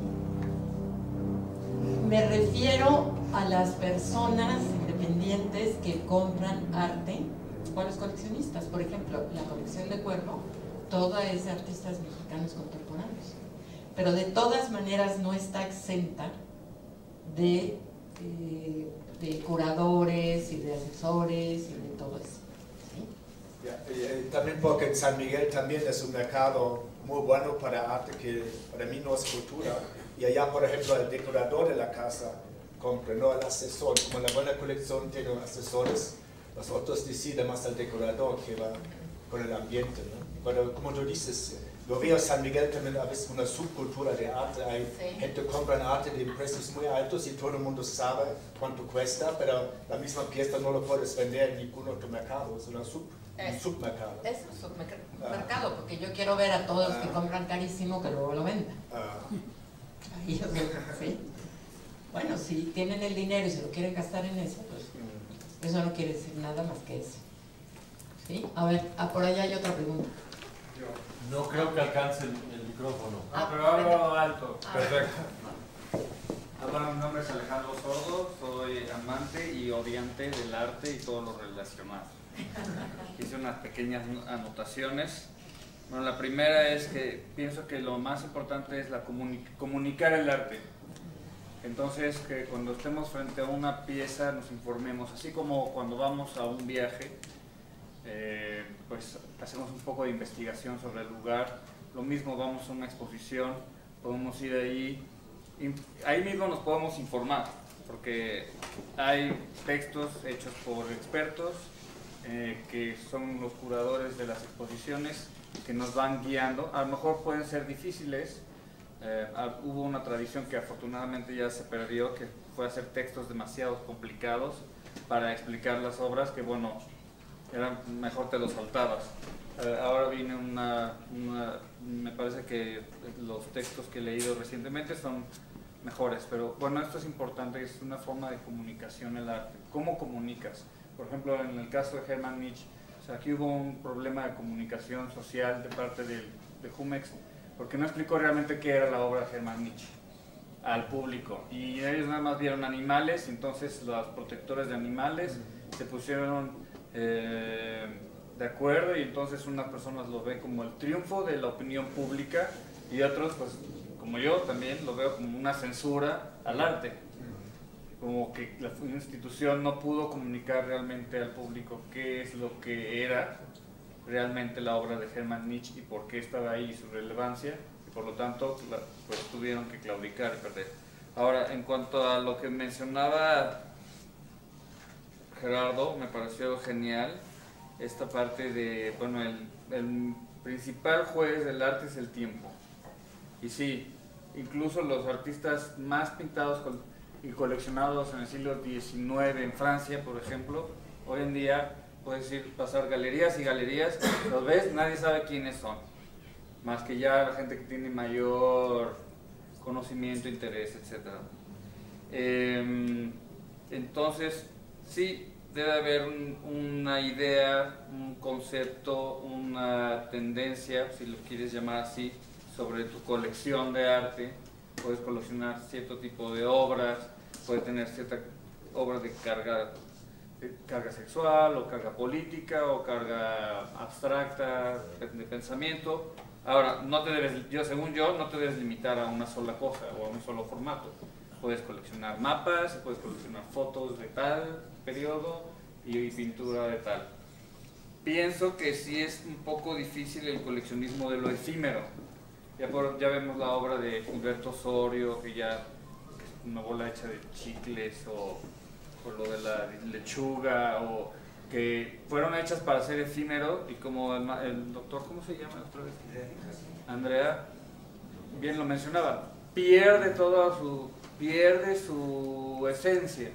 Me refiero a las personas independientes que compran arte, o a los coleccionistas. Por ejemplo, la colección de Cuervo, toda es de artistas mexicanos contemporáneos, pero de todas maneras no está exenta de curadores y de asesores y de todo eso, ¿sí? También porque en San Miguel también es un mercado muy bueno para arte que para mí no es cultura, y allá por ejemplo el decorador de la casa compra, no el asesor. Como la buena colección tiene asesores, los otros deciden más al decorador que va con el ambiente, ¿no? Pero como tú dices, lo veo en San Miguel también a veces una subcultura de arte. Hay gente que compra arte de precios muy altos y todo el mundo sabe cuánto cuesta, pero la misma pieza no lo puedes vender en ningún otro mercado, es un submercado. Es un submercado, porque yo quiero ver a todos los que compran carísimo que luego lo vendan. Ahí, ¿sí? Bueno, si tienen el dinero y se lo quieren gastar en eso, pues eso no quiere decir nada más que eso, ¿sí? A ver, por allá hay otra pregunta. No creo que alcance el micrófono. Pero hablo alto. Perfecto. Bueno, mi nombre es Alejandro Sordo, soy amante y odiante del arte y todo lo relacionado. Hice unas pequeñas anotaciones. Bueno, la primera es que pienso que lo más importante es comunicar el arte. Entonces, que cuando estemos frente a una pieza nos informemos, así como cuando vamos a un viaje, pues hacemos un poco de investigación sobre el lugar. Lo mismo, vamos a una exposición, podemos ir ahí mismo nos podemos informar. porque hay textos hechos por expertos que son los curadores de las exposiciones, que nos van guiando. A lo mejor pueden ser difíciles. Hubo una tradición que afortunadamente ya se perdió, que fue hacer textos demasiado complicados para explicar las obras, que bueno, mejor te los saltabas. Ahora viene me parece que los textos que he leído recientemente son mejores, pero bueno, esto es importante, es una forma de comunicación el arte. ¿Cómo comunicas? Por ejemplo, en el caso de Hermann Nietzsche, o sea, aquí hubo un problema de comunicación social de parte de Jumex, porque no explicó realmente qué era la obra de Hermann Nietzsche al público, y ellos nada más vieron animales, y entonces los protectores de animales se pusieron de acuerdo, y entonces unas personas lo ven como el triunfo de la opinión pública, y otros, pues como yo también, lo veo como una censura al arte, como que la institución no pudo comunicar realmente al público qué es lo que era realmente la obra de Hermann Nietzsche y por qué estaba ahí y su relevancia, y por lo tanto pues tuvieron que claudicar y perder. Ahora, en cuanto a lo que mencionaba Gerardo, me pareció genial esta parte de, bueno, el principal juez del arte es el tiempo. Y sí, incluso los artistas más pintados y coleccionados en el siglo XIX en Francia, por ejemplo, hoy en día puedes ir pasar galerías y galerías, los ves, nadie sabe quiénes son, más que ya la gente que tiene mayor conocimiento, interés, etc. Entonces, sí, debe haber una idea, un concepto, una tendencia, si lo quieres llamar así, sobre tu colección de arte. Puedes coleccionar cierto tipo de obras, puedes tener cierta obra de carga sexual, o carga política, o carga abstracta, de pensamiento. Ahora, según yo, no te debes limitar a una sola cosa o a un solo formato. Puedes coleccionar mapas, puedes coleccionar fotos de tal periodo y pintura de tal. Pienso que sí es un poco difícil el coleccionismo de lo efímero. Ya vemos la obra de Gilberto Osorio, que es una bola hecha de chicles, o lo de la lechuga, o que fueron hechas para ser efímero, y como el doctor, ¿cómo se llama otra vez? Andrea, bien lo mencionaba, pierde su esencia.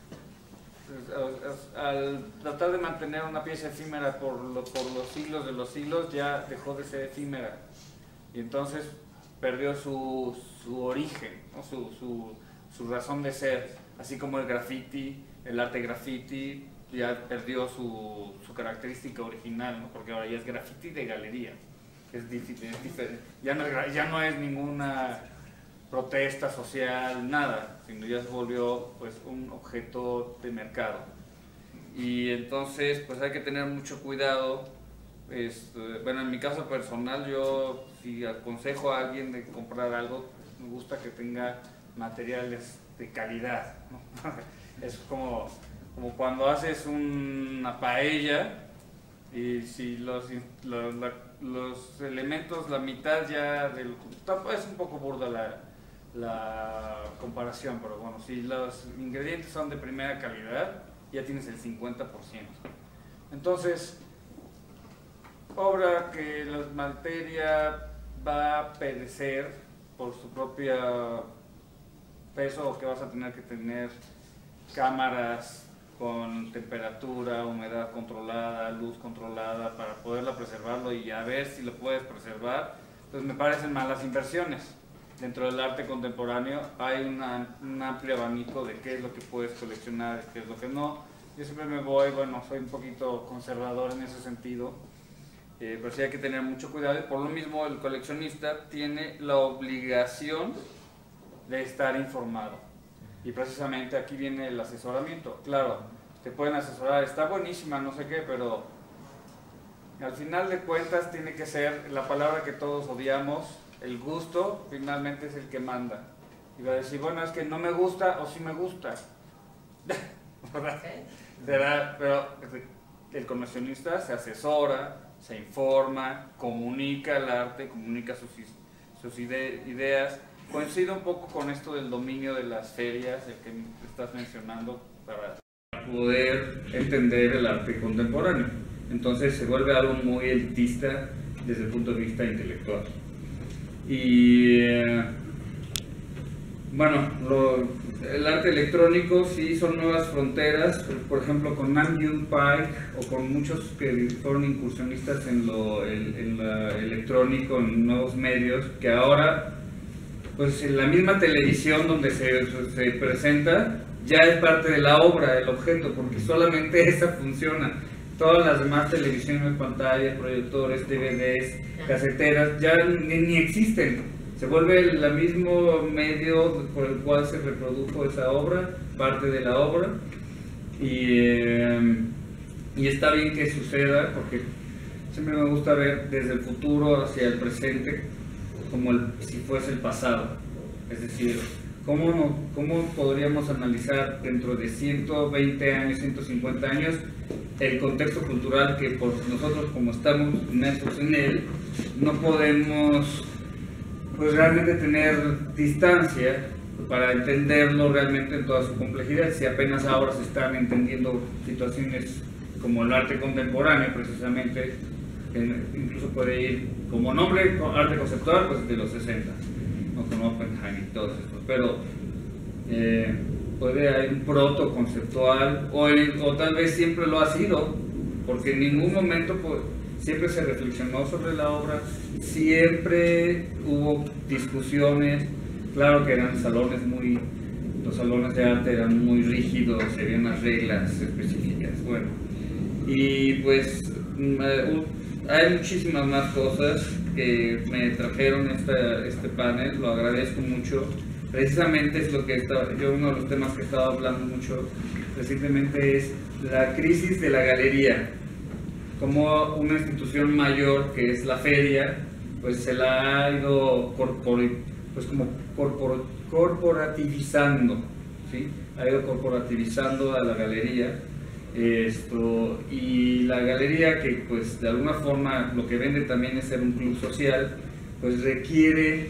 Al tratar de mantener una pieza efímera por los siglos de los siglos, ya dejó de ser efímera. Y entonces perdió su origen, ¿no? su razón de ser, así como el graffiti, el arte graffiti ya perdió su característica original, ¿no? Porque ahora ya es graffiti de galería, que es diferente, ya no es ninguna protesta social, nada, sino ya se volvió pues un objeto de mercado. Y entonces pues hay que tener mucho cuidado. Bueno, en mi caso personal, yo si aconsejo a alguien de comprar algo, me gusta que tenga materiales de calidad, ¿no? Es como cuando haces una paella y si los elementos, la mitad ya es un poco burda la comparación, pero bueno, si los ingredientes son de primera calidad, ya tienes el 50%. Entonces, obra que la materia va a perecer por su propia peso, o que vas a tener que tener cámaras con temperatura, humedad controlada, luz controlada para poderla preservarlo y a ver si lo puedes preservar, pues me parecen malas inversiones. Dentro del arte contemporáneo hay un amplio abanico de qué es lo que puedes coleccionar y qué es lo que no. Yo siempre soy un poquito conservador en ese sentido. Pero sí hay que tener mucho cuidado, y por lo mismo el coleccionista tiene la obligación de estar informado, y precisamente aquí viene el asesoramiento. Claro, te pueden asesorar, está buenísima, no sé qué, pero al final de cuentas tiene que ser la palabra que todos odiamos, el gusto finalmente es el que manda, y va a decir, bueno, es que no me gusta o sí me gusta. Pero el coleccionista se asesora, se informa, comunica el arte, comunica sus ideas, coincido un poco con esto del dominio de las ferias, el que estás mencionando, para poder entender el arte contemporáneo. Entonces se vuelve algo muy elitista desde el punto de vista intelectual. Y bueno, el arte electrónico sí son nuevas fronteras, por ejemplo con Nam June Paik o con muchos que fueron incursionistas en lo electrónico, en nuevos medios, que ahora pues en la misma televisión donde se presenta ya es parte de la obra, del objeto, porque solamente esa funciona. Todas las demás televisiones, pantallas, proyectores, DVDs, caseteras, ya ni existen. Se vuelve el mismo medio por el cual se reprodujo esa obra, parte de la obra, y está bien que suceda, porque siempre me gusta ver desde el futuro hacia el presente como si fuese el pasado. Es decir, ¿cómo podríamos analizar dentro de 120 años, 150 años, el contexto cultural que por nosotros, como estamos inmersos en él, no podemos pues realmente tener distancia para entenderlo realmente en toda su complejidad, si apenas ahora se están entendiendo situaciones como el arte contemporáneo, precisamente, que incluso puede ir como nombre, arte conceptual, pues de los 60, ¿no? Con Oppenheim y todos estos, pero puede haber un proto conceptual, o tal vez siempre lo ha sido, porque en ningún momento siempre se reflexionó sobre la obra, siempre hubo discusiones, claro que eran los salones de arte eran muy rígidos, había unas reglas específicas, bueno, y pues hay muchísimas más cosas que me trajeron este panel, lo agradezco mucho. Precisamente es lo que uno de los temas que he estado hablando mucho recientemente es la crisis de la galería, como una institución mayor que es la feria, pues se la ha ido corporativizando, ¿sí? Ha ido corporativizando a la galería, y la galería, que pues de alguna forma lo que vende también es ser un club social, pues requiere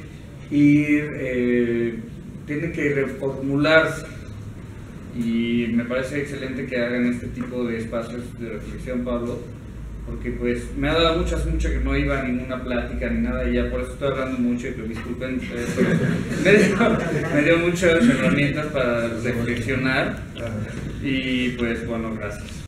tiene que reformularse, y me parece excelente que hagan este tipo de espacios de reflexión, Pablo, porque pues me ha dado mucho que no iba a ninguna plática ni nada, y ya por eso estoy hablando mucho, y pues disculpen, me dio muchas herramientas para reflexionar, y pues bueno, gracias.